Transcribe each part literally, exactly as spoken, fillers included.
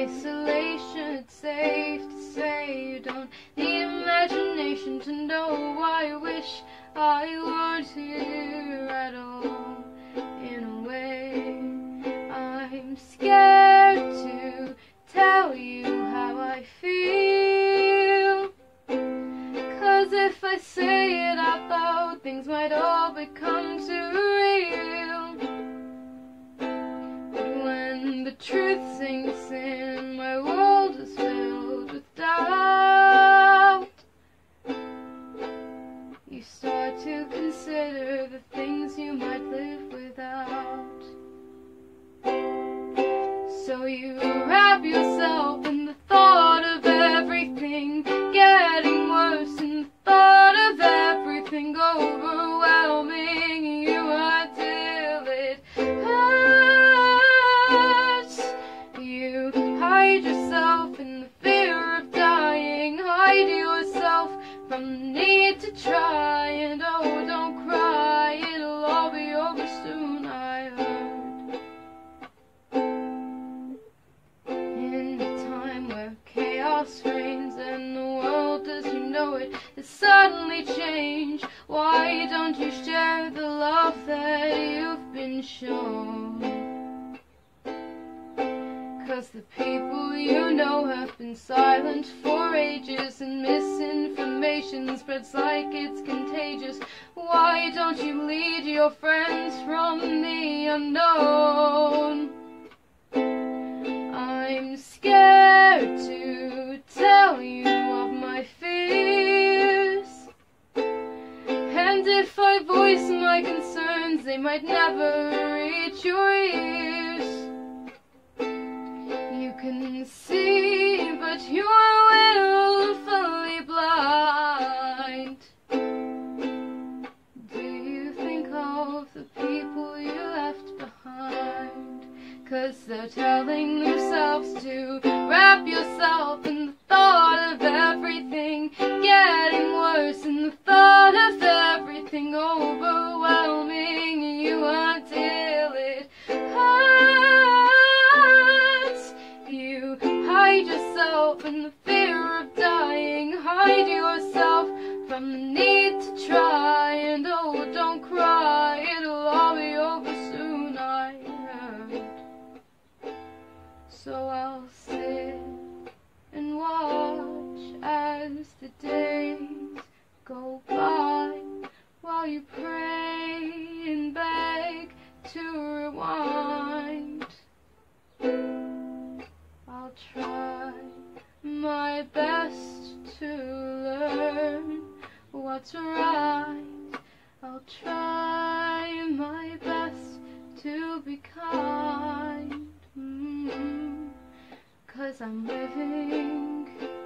isolation, it's safe to say you don't need imagination to know why I wish I weren't here at all. In a way, I'm scared to tell you how I feel, 'cause if I say it out loud, things might all become too real. But when the truth sinks in, my world is filled with doubt. You start to consider the things you might live without. So you wrap yourself in the thought of everything getting worse, and the thought of everything overwhelming you until it hurts. You hide yourself in the fear of dying, hide yourself from the need to try, and oh, don't cry, it'll all be over soon, I heard. In a time where chaos reigns and the world as you know it has suddenly changed, why don't you share the love that you've been shown? 'Cause the people you know have been silent for ages, and misinformation spreads like it's contagious. Why don't you lead your friends from the unknown? I'm scared to tell you of my fears, and if I voice my concerns, they might never reach your ears. You can see, but you're willfully blind. Do you think of the people you left behind? 'Cause they're telling themselves to wrap yourself in the thought of everything getting worse, and the thought of everything overwhelming you until it hurts. You hide yourself in the fear of dying, hide yourself from the need to try, and oh, don't cry, it'll all be over soon, I heard. So I'll sit and watch as the days go by, while you pray and beg to rewind. I'll try my best to learn what's right. I'll try my best to be kind. Mm-hmm. 'Cause I'm living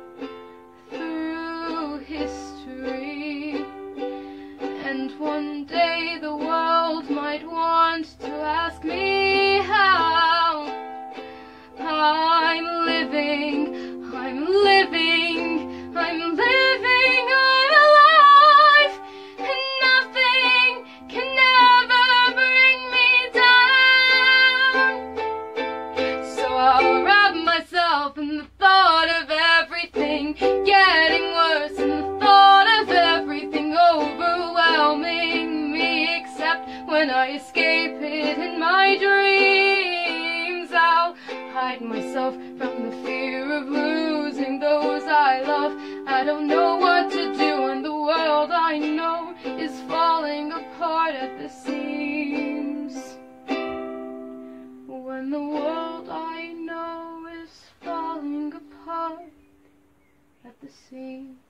through history, and one day the world might want to ask me how. I'm living, I'm living, I'm living, I'm alive, and nothing can ever bring me down. So I'll wrap myself in the thought of everything getting worse, and the thought of everything overwhelming me, except when I escape it in my dreams. I'll hide myself from the fear of losing those I love. I don't know what to do, and the world I know is falling apart at the seams. When the world I know is falling apart at the seams.